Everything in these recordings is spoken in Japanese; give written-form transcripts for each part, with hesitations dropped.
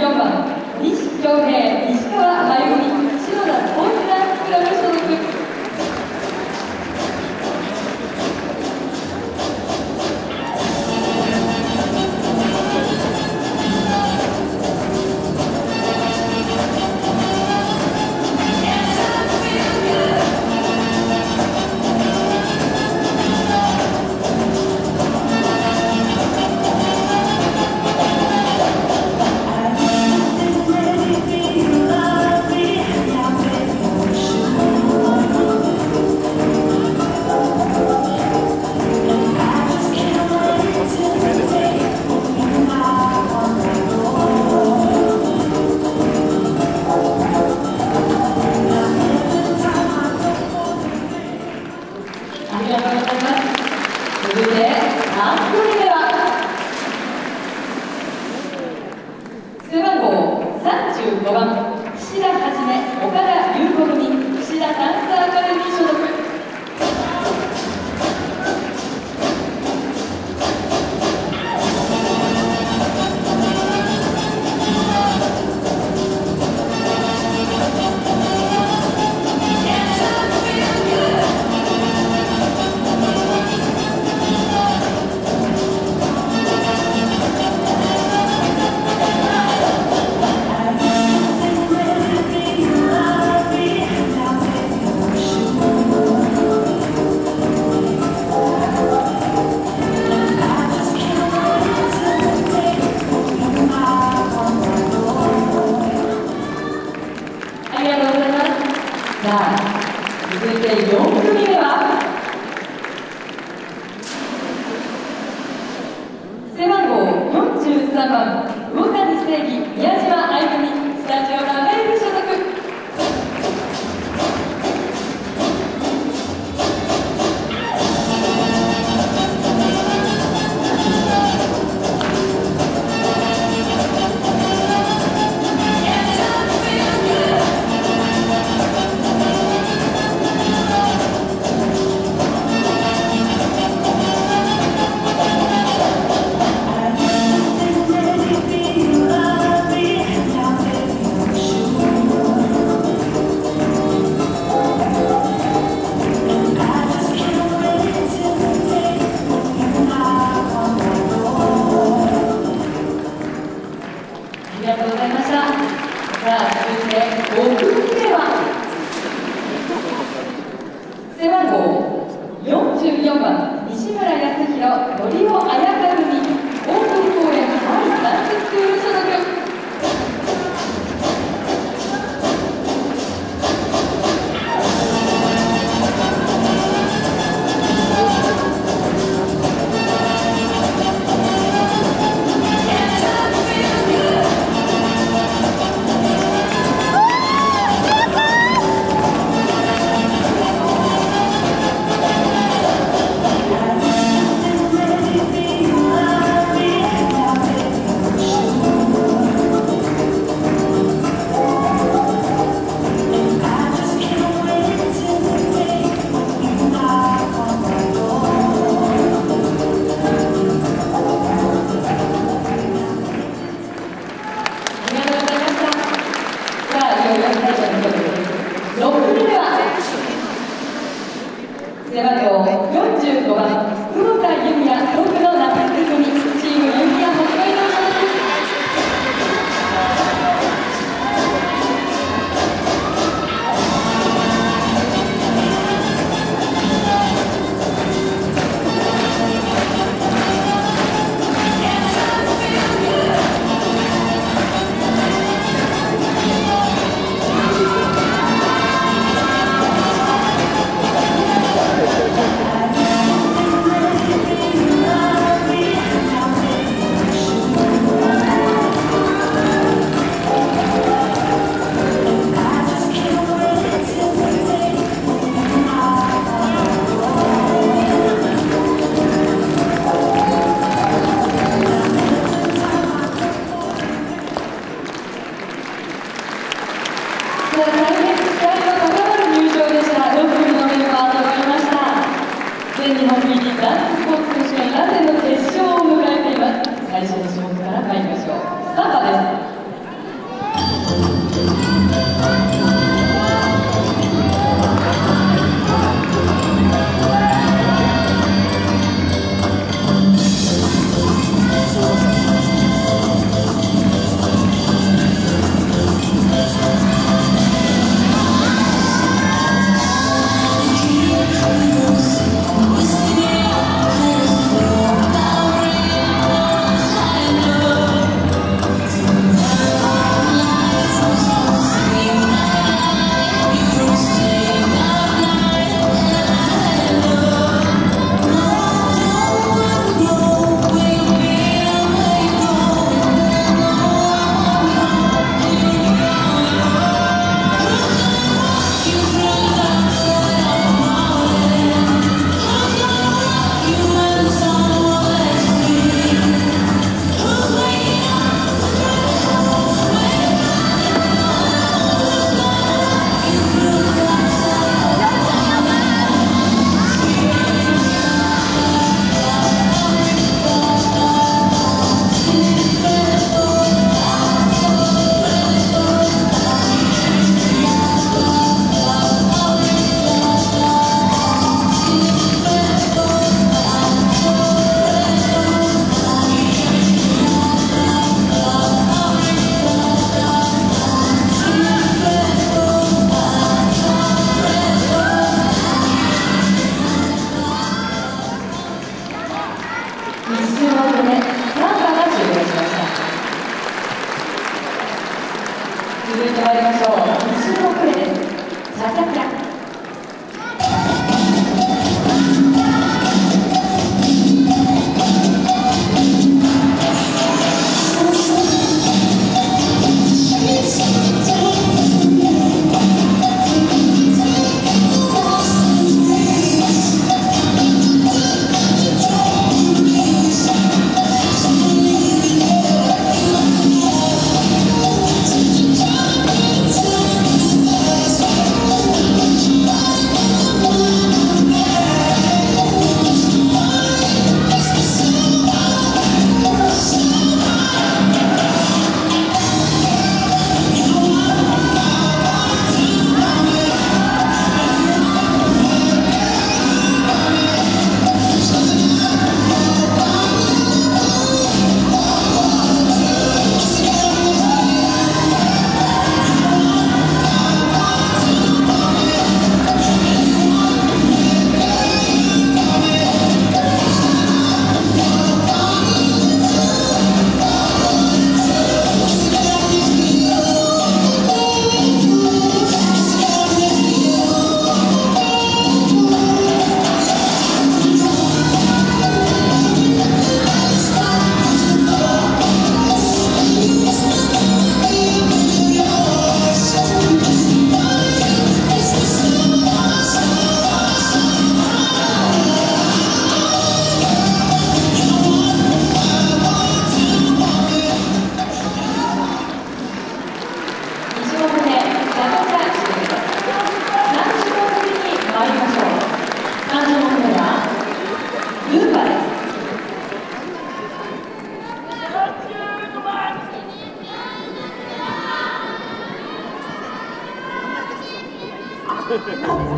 14番、西恭平、西川真由美、篠田スポーツダンスクラブ所属。続いて3組目は背番号35番、岸田はじめ、岡田優子組、岸田ダンスアカデミー所属。さあ、続いて4組目は背番号43番、魚谷正義、宮島愛組、スタジオラベル所属。ありがとうございました。さあ、続いて5組目は背番号44番、西村康弘、森尾彩香組、オープン公園ダンススクール所属。背番号45番、久保田由美也、僕の夏組、チーム由美也北海道所属。大変期待の高まる入場でした。6組のメンバー揃いました。全日本 PD ダンススポーツ選手権ラテンの決勝を迎えています。最初の種目から参りましょう。サンバです。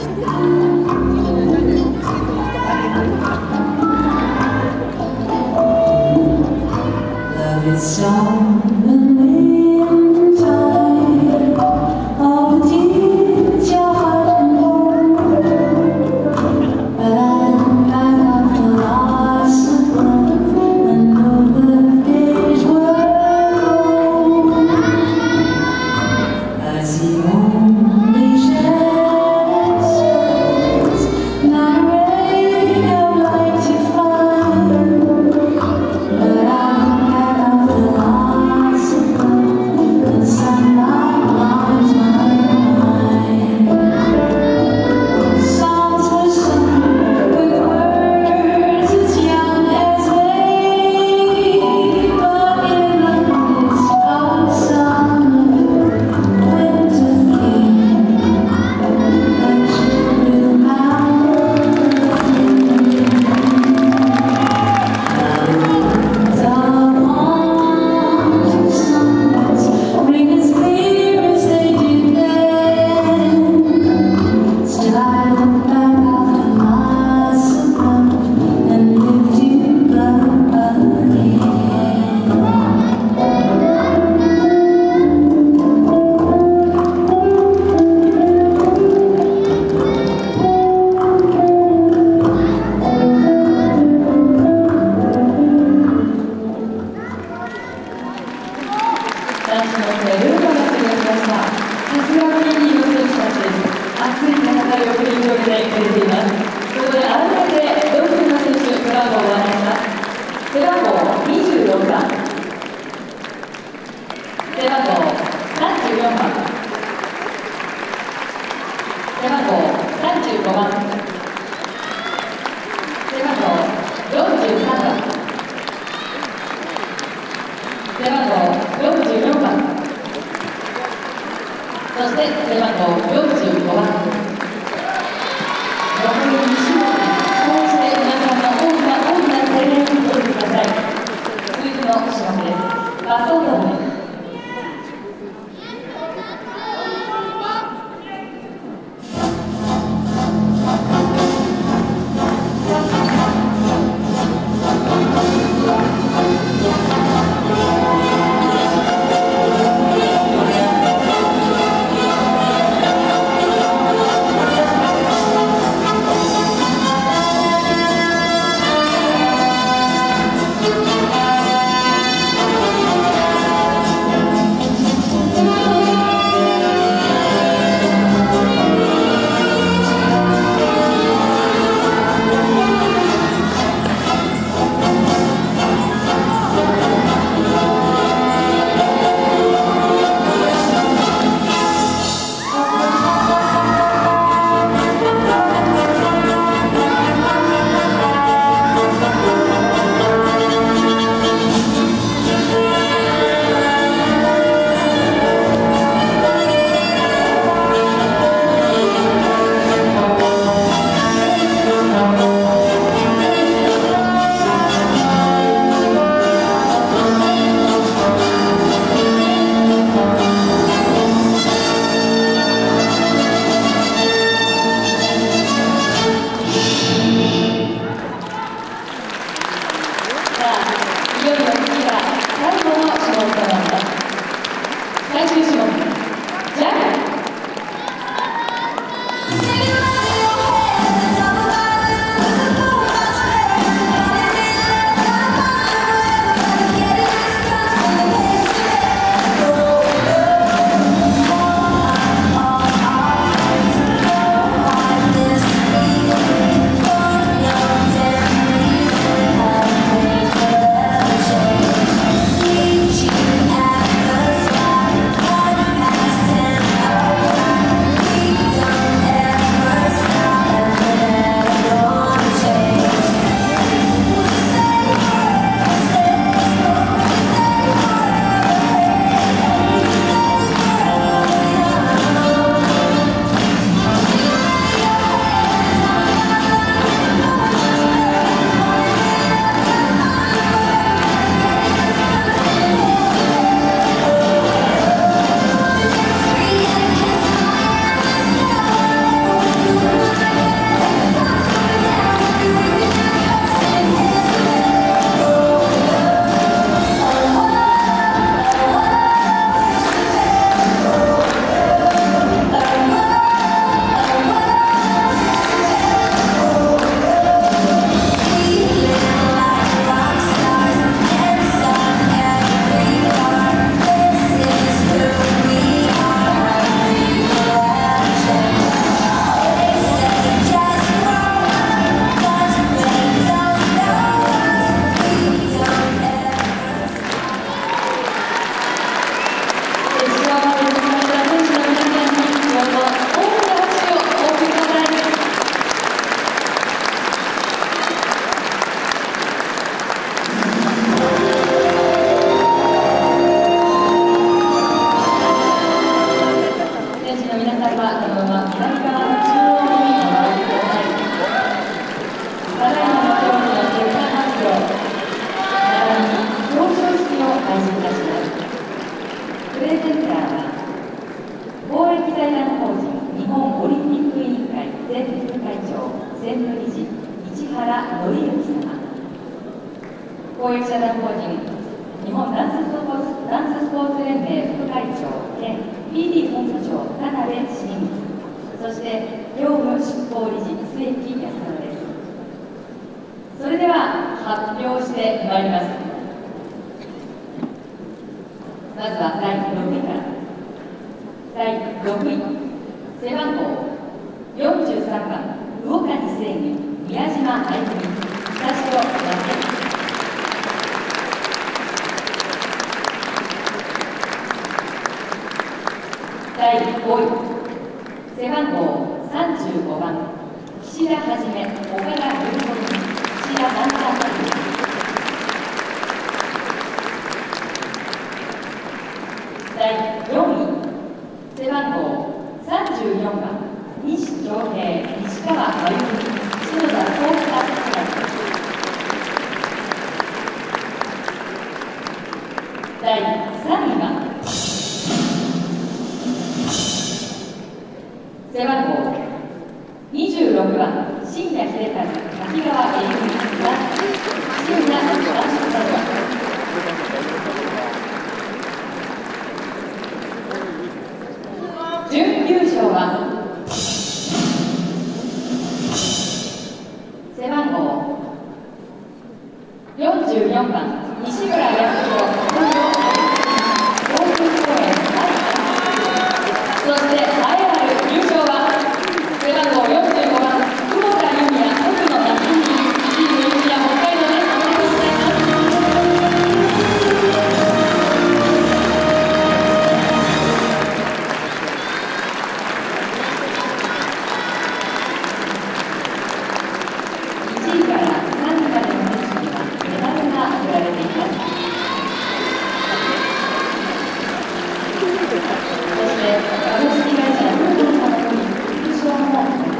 As he only shed 沢紀之様、公益社団法人日本ダンススポーツ連盟副会長兼 PD 本部長田辺重光、そして業務執行理事末木康信です。それでは発表してまいります。まずは第6位から。第6位、背番号43番魚谷正義、宮島愛組、スタジオだけ。第5位、背番号35番岸田はじめ、岡田優子組、岸田ダンサー組。第4位、背番号34番西恭平、西川真由美、篠田幸太組。第3位は背番号26番新谷秀和、滝川恵由美、新谷男子スタジオ。準優勝は背番号44番西村康弘、東京公演そして栄えある優勝は背番号45番久保田裕也、奥野夏美、チーム西谷北海道です。おめでとうございます。1位から3位までの選手にはメダルが贈られています。そして株式会社ルート様より副賞もあります。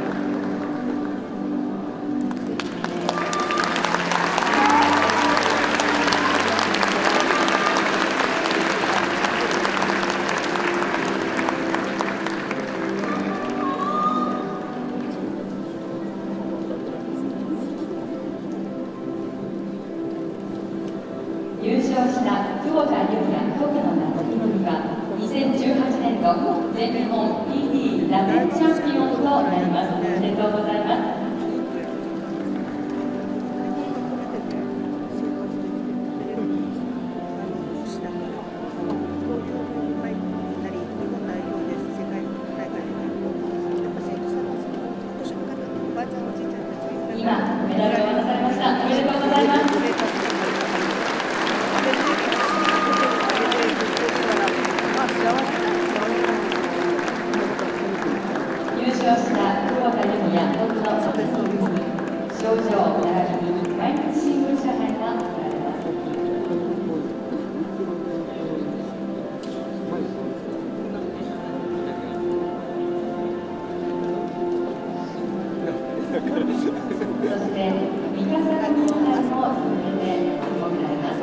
優勝した久保田裕也、徳野夏美組は2018年度全日本 PD ラテンチャンピオンとなります。おめでとうございます。今メダルを渡されました。おめでとうございます。優勝した久保田裕也、徳野夏美組、賞状並びに毎日新聞社杯が贈られます。そして三笠組の杯も続けて贈られます。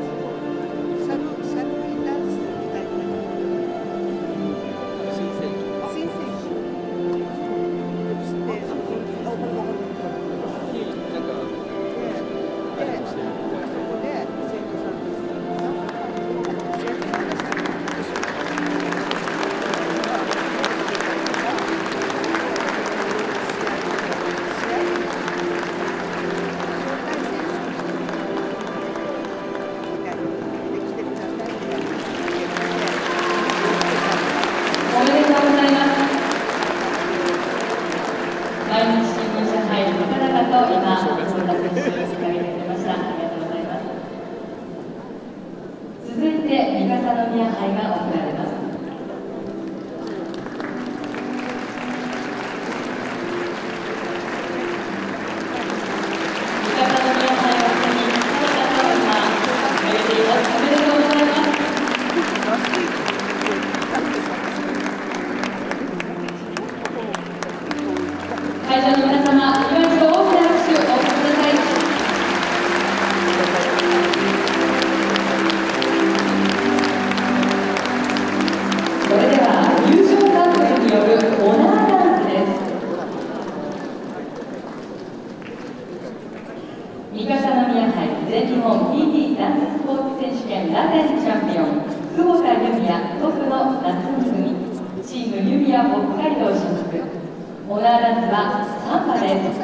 おめでとうございます。毎日新聞社杯、高々と今、本田選手、掲げてくれました。ありがとうございます。続いて、三笠宮杯が贈られます。三笠宮杯を手に、高々と今、掲げています。おめでとうございます。会場の皆様、今一度大きな拍手をお送り三笠宮杯全日本 PT ダンススポーツ選手権ラテンチャンピオン久保田由美也トップの夏美組チームユミヤ北海道所属。オナーダンスはサンバです。